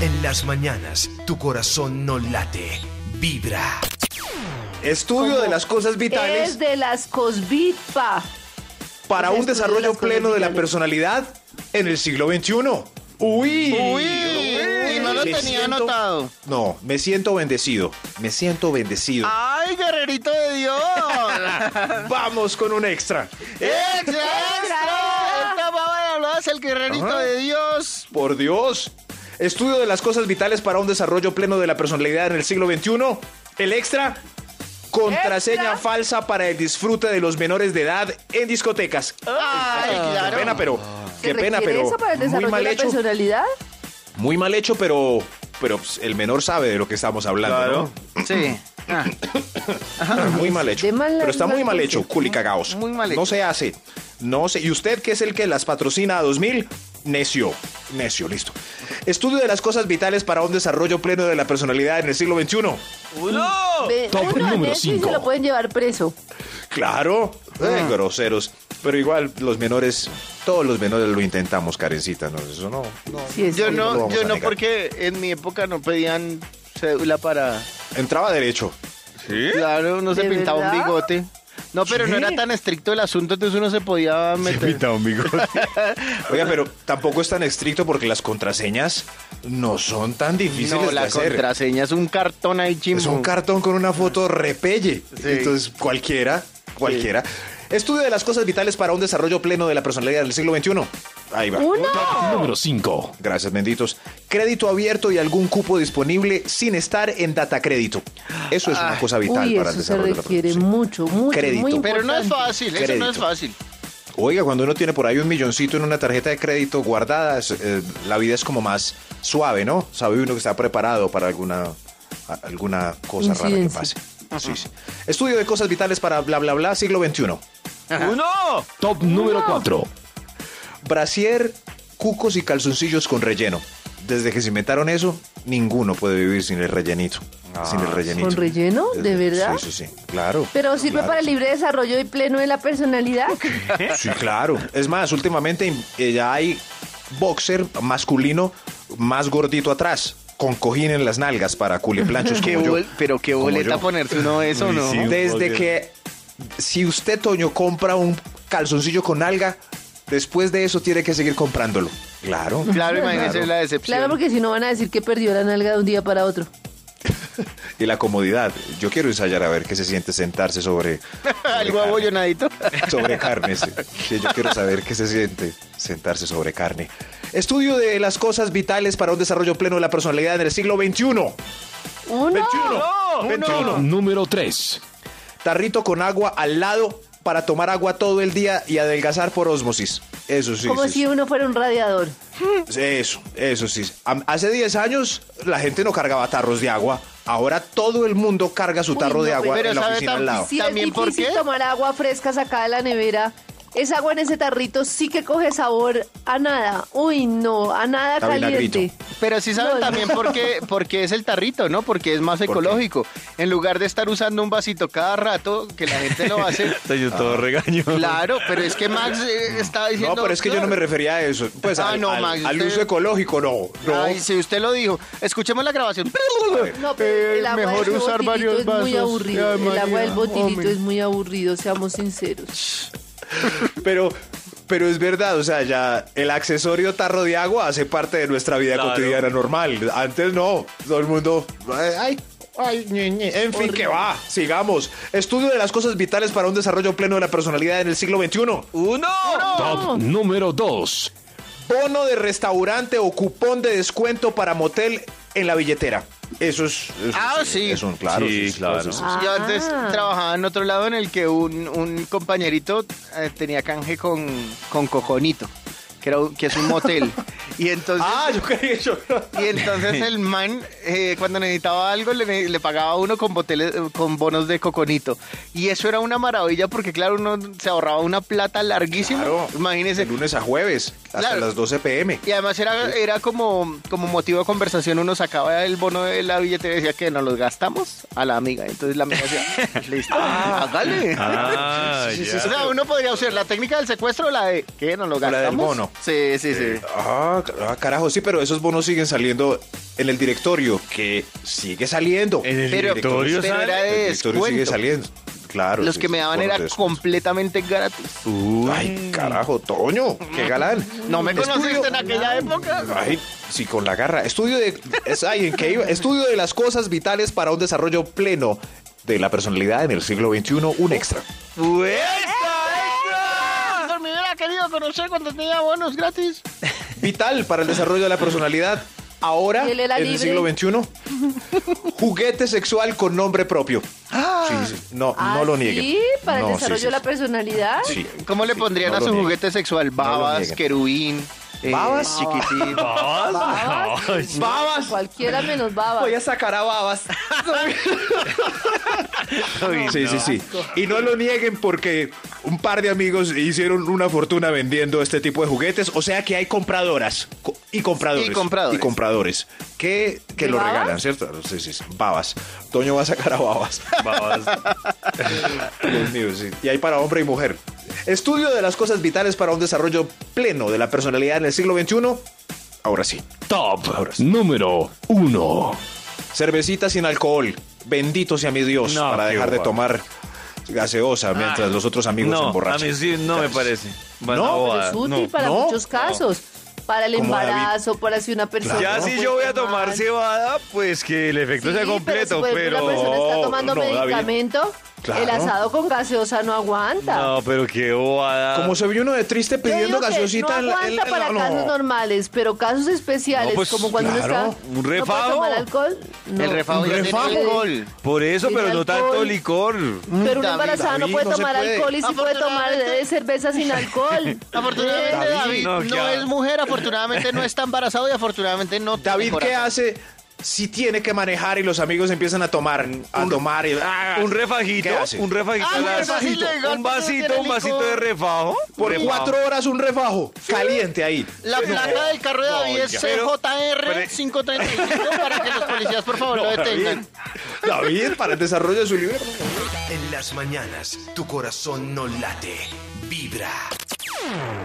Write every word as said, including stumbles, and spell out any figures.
En las mañanas, tu corazón no late, vibra. Estudio de las cosas vitales. Es de las cosvipa. Para un desarrollo pleno de la vitales. personalidad en el siglo veintiuno. Uy. Uy, y no lo Me tenía siento- anotado. No, me siento bendecido. Me siento bendecido. ¡Ay, guerrerito de Dios! Vamos con un extra. ¡Extra, extra! Esta baba hablada es el guerrerito Ajá. de Dios. Por Dios. Estudio de las cosas vitales para un desarrollo pleno de la personalidad en el siglo veintiuno. El extra. Contraseña Extra. falsa para el disfrute de los menores de edad en discotecas. Ay, Qué claro. pena, pero ¿Se qué pena, requiere pero eso para el muy desarrollo mal de la hecho. personalidad? Muy mal hecho, pero pero pues, el menor sabe de lo que estamos hablando, ¿no? Sí. Ah, Muy mal hecho. De mala- Pero está muy mal mal hecho, concepto. culicagaos. Muy mal hecho. No se hace. No se. Y usted, que es el que las patrocina a dos mil, necio. Necio, listo. Estudio de las cosas vitales para un desarrollo pleno de la personalidad en el siglo veintiuno. Ve- Top uno número necio y cinco. se lo pueden llevar preso. Claro. Eh, groseros. Pero igual los menores, todos los menores lo intentamos, Karencita. ¿No? Eso no. no. Sí, es yo cierto. lo no, vamos yo a no negar. porque en mi época no pedían cédula para... Entraba derecho. Claro, uno se ¿De pintaba un verdad? bigote. No, pero no ¿Sí? era tan estricto el asunto, entonces uno se podía meter. un bigote. Oiga, pero tampoco es tan estricto porque las contraseñas no son tan difíciles No, de la hacer. contraseña es un cartón ahí chimbo. Es un cartón con una foto repelle. Sí. Entonces, cualquiera, cualquiera. Estudio de las cosas vitales para un desarrollo pleno de la personalidad del siglo veintiuno. Ahí va. ¡Uno! Número cinco. Gracias, benditos. Crédito abierto y algún cupo disponible sin estar en data crédito. Eso es una cosa vital Uy, para el eso se desarrollo de la requiere personalidad. mucho, mucho, Crédito. muy Pero no es importante. fácil, eso no Crédito. es fácil. Oiga, cuando uno tiene por ahí un milloncito en una tarjeta de crédito guardada, es, eh, la vida es como más suave, ¿no? Sabe uno que está preparado para alguna, a- alguna cosa rara que pase. Incidencia. Sí, sí. Estudio de cosas vitales para bla, bla, bla, siglo veintiuno. ¡Uno! Top número cuatro. Brasier, cucos y calzoncillos con relleno. Desde que se inventaron eso, ninguno puede vivir sin el rellenito. sin el rellenito. ¿Con relleno? ¿De verdad? Sí, sí, sí. Claro. ¿Pero sirve claro. para el libre desarrollo y pleno de la personalidad? Sí, claro. Es más, últimamente eh, ya hay boxer masculino más gordito atrás, con cojín en las nalgas para culeplanchos Qué como yo. bol- pero qué Como boleta yo. ponerse uno eso, ¿no? Desde que, si usted, Toño, compra un calzoncillo con alga, después de eso tiene que seguir comprándolo. Claro. Claro, imagínese Claro. la decepción. Claro, porque si no van a decir que perdió la nalga de un día para otro. Y la comodidad. Yo quiero ensayar a ver qué se siente sentarse sobre, Algo carne. abollonadito. sobre carne. Sí. Sí, yo quiero saber qué se siente sentarse sobre carne. Estudio de las cosas vitales para un desarrollo pleno de la personalidad en el siglo veintiuno. ¡Uno! veintiuno. veintiuno. Número tres. Tarrito con agua al lado para tomar agua todo el día y adelgazar por ósmosis. Eso sí. Como sí, si sí. uno fuera un radiador. Eso, eso sí. Am- Hace diez años la gente no cargaba tarros de agua. Ahora todo el mundo carga su Uy, tarro no, de agua pero en la ¿sabe oficina tan- al lado. Sí, ¿También es por difícil qué? tomar agua fresca sacada de la nevera. Esa agua en ese tarrito sí que coge sabor a nada. Uy, no, a nada Está caliente. vinagrito. Pero sí saben No, también no. por qué, por qué es el tarrito, ¿no? Porque es más qué? ecológico. En lugar de estar usando un vasito cada rato, que la gente lo hace. Yo todo regaño. Claro, pero es que Max eh, estaba diciendo... No, pero es que yo no me refería a eso. Pues Ah, al, no, al- Max, al usted- uso ecológico, no. No. Ay, si usted lo dijo. Escuchemos la grabación. No, pero el Eh, agua mejor de ese usar botilito varios es muy vasos. aburrido. Ay, El agua María, del botilito hombre. es muy aburrido, seamos sinceros. Pero, pero es verdad, o sea, ya el accesorio tarro de agua hace parte de nuestra vida Claro. cotidiana normal. Antes no, todo el mundo... Ay, ay, ñe, ñe. En fin, que va, sigamos. Estudio de las cosas vitales para un desarrollo pleno de la personalidad en el siglo veintiuno. ¡Uno! Top número dos. Bono de restaurante o cupón de descuento para motel en la billetera. Eso es... eso Ah, sí. Es un, claro. Sí, eso es- claro. eso es- Ah. Yo antes trabajaba en otro lado en el que un, un compañerito eh, tenía canje con, con Coconito, que, era un- que es un motel. Y entonces... Ah, yo creí que yo... Y entonces el man, eh, cuando necesitaba algo, le, le pagaba a uno con, boteles, con bonos de coconito. Y eso era una maravilla porque, claro, uno se ahorraba una plata larguísima. Claro. Imagínese. De lunes a jueves, hasta Claro. las doce pm. Y además era, era como, como motivo de conversación. Uno sacaba el bono de la billetera y decía que nos los gastamos a la amiga. Entonces la amiga decía, listo, hágale. Ah, Sí, sí, ya. O sea, uno podría usar la técnica del secuestro o la de, ¿qué? ¿Nos lo O la gastamos? del bono. Sí, sí, sí. Ah, ah, carajo, sí, pero esos bonos siguen saliendo en el directorio, que sigue saliendo. En el Pero- directorio pero sale. era de El directorio sigue descuento. saliendo. Claro. Los sí, que me daban bonos era de descuento. completamente gratis. Uy. Ay, carajo, Toño, qué galán. ¿No me Estudio- conociste en aquella época? Ay, sí, con la garra. Estudio de. Es, ay, ¿en qué iba? Estudio de las cosas vitales para un desarrollo pleno de la personalidad en el siglo veintiuno, un extra. Uy. Víctor, me hubiera querido conocer cuando tenía bonos gratis. Vital para el desarrollo de la personalidad. Ahora, ¿Y él era en el libre? siglo veintiuno, juguete sexual con nombre propio. Sí, sí. No, ¿Ah, no lo nieguen. sí? ¿Para No, el sí, desarrollo sí, de la sí. personalidad? Sí. ¿Cómo le pondrían No a lo su nieguen. juguete sexual? lo Babas, nieguen. querubín. eh, ¿Babas? Chiquitín. ¿Babas? ¡Babas! Cualquiera menos babas. Voy a sacar a babas. Sí, sí, sí. Y no lo nieguen porque un par de amigos hicieron una fortuna vendiendo este tipo de juguetes. O sea que hay compradoras co- y compradores. Y compradores. Y compradores que, que ¿De lo babas? regalan, ¿cierto? Sí, sí, sí. Babas. Toño va a sacar a babas. Babas. Dios mío, sí. Y hay para hombre y mujer. Estudio de las cosas vitales para un desarrollo pleno de la personalidad en el siglo veintiuno. Ahora sí. Top número uno. Cervecita sin alcohol. Bendito sea mi Dios No, para qué dejar de bobada. tomar gaseosa mientras los otros amigos se No, a emborrachan. mí sí no me parece. Bueno, No, Pero es útil no. para no, muchos casos. Para el Como David. embarazo, para si una persona. Ya no si puede yo voy a tomar tomar. cebada, pues que el efecto Sí, sea completo, pero, si, por ejemplo, pero... una persona está No, tomando no, David. medicamento, Claro. el asado con gaseosa no aguanta. No, pero qué bobada. Como se vio uno de triste Yo pidiendo digo que gaseosita no en la- en aguanta la- para no. casos normales, pero casos especiales, No, pues, como cuando claro. uno está. Un ¿No puede refajo. tomar alcohol? No. El refajo Un ya tiene refajo. alcohol. Por eso, Tiene pero no tanto alcohol. licor. Pero una David, embarazada no David, puede no se tomar puede. alcohol y sí puede tomar Afortunadamente- eh, cerveza sin alcohol. Afortunadamente Eh, David, no, no, ya. es mujer, afortunadamente no está embarazado y afortunadamente no tiene David, ¿qué corazón. hace si tiene que manejar y los amigos empiezan a tomar, a tomar y, ah, Un refajito, ¿qué hace? un refajito, Ah, a no, las- eso es ilegal, un porque vasito, tiene un vasito licor. de refajo. Por Refajo. cuatro horas un refajo caliente ahí. La placa del carro de David es ya. C J R quinientos treinta y cinco para que los policías por favor lo detengan. David, para el desarrollo de su libro. En las mañanas, tu corazón no late, vibra.